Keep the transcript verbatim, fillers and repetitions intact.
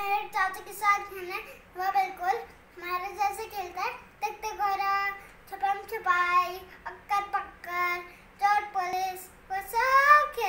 मेरे चाचा के साथ खेलने वो बिल्कुल हमारे जैसे खेलता है। टिक टिक गोरा, छुपम छुपाई, अक्कर पक्कर, चोर पुलिस, वो सब